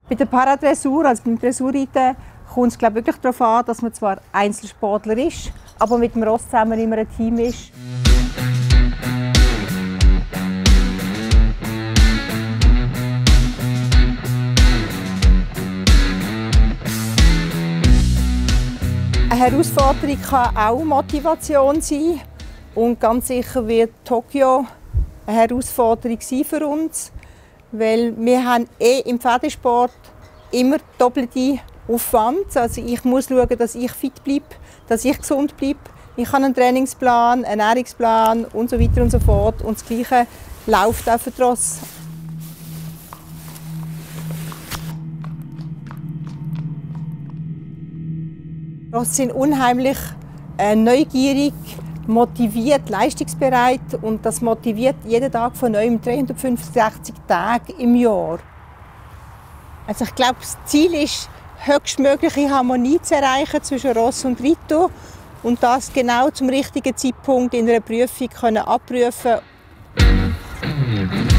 Bei der Paradressur, also beim Dressurreiten, kommt es wirklich darauf an, dass man zwar Einzelsportler ist, aber mit dem Ross zusammen immer ein Team ist. Eine Herausforderung kann auch Motivation sein. Und ganz sicher wird Tokio eine Herausforderung sein für uns. Weil wir haben im Pferdesport immer doppelte Aufwand. Also ich muss schauen, dass ich fit bleibe, dass ich gesund bleibe. Ich habe einen Trainingsplan, einen Ernährungsplan und so weiter und so fort. Und das Gleiche läuft auch für die Rosse. Rosse sind unheimlich neugierig, motiviert, leistungsbereit und das motiviert jeden Tag von neuem 365 Tage im Jahr. Also ich glaube, das Ziel ist, höchstmögliche Harmonie zu erreichen zwischen Ross und Reiter und das genau zum richtigen Zeitpunkt in einer Prüfung abprüfen können.